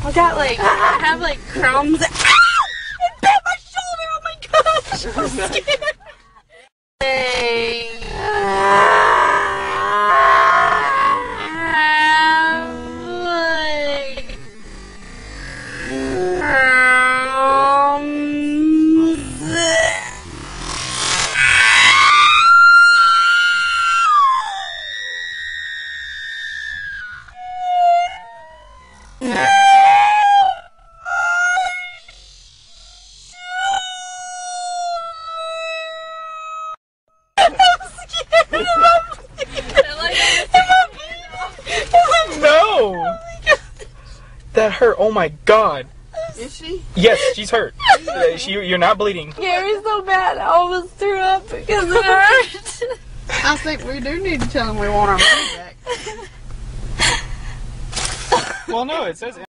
I got like, I have like crumbs. It bit my shoulder, oh my gosh, I'm scared. Hey. No! That hurt. Oh my god. Is she? Yes, she's hurt. You're not bleeding. Scared me so bad, I almost threw up because it hurt. I think we do need to tell them we want our money back. Well, no, it says